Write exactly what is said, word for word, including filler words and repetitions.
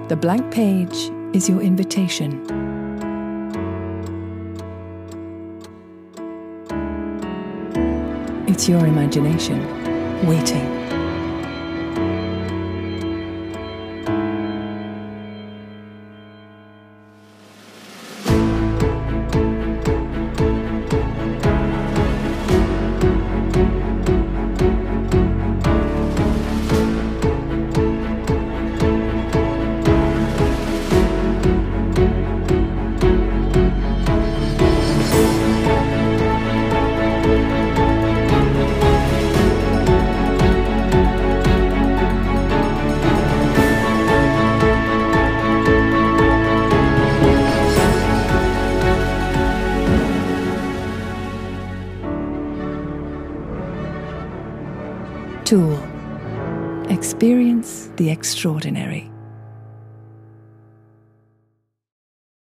The blank page is your invitation. It's your imagination waiting. T U L. Experience the extraordinary.